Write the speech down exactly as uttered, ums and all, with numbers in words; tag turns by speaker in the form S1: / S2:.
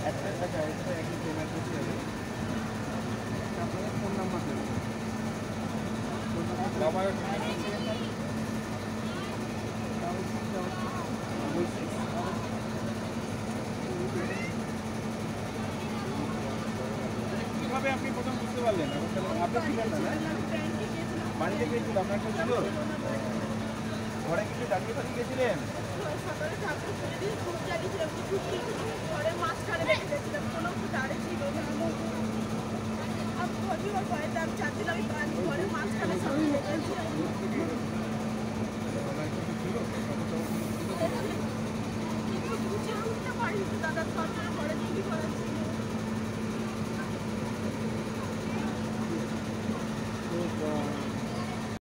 S1: একটা টাকা একটা একই পেমেন্ট করতে হবে। আপনাদের ফোন নাম্বার দেবেন। বাবার কিভাবে আপনি প্রথম বুঝতে পারলেন? আপনি ছিলেন না বাড়িতে গিয়েছিল আপনার একটা ছিল ঘরে কিছু দাঁড়িয়ে ফাঁড়িয়ে গেছিলেন?
S2: সকালে ঠাকুর পুজো দিয়ে খুব জাগিয়েছিলাম, ঘরের মাঝখানে রেখে গেছিলাম, কোনো দাঁড়িয়ে ছিল না। আমি ঘর ভয়ে আমি চাচ্ছিলাম আমি ঘরের মাঝখানে সবাই রেখেছিলাম। কিন্তু বুঝে উঠতে পারিনি দাদা।